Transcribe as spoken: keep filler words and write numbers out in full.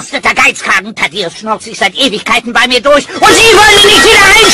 verkrusteter Geizkragen. Thaddeus schnurrt sich seit Ewigkeiten bei mir durch und Sie wollen ihn nicht wieder einstellen!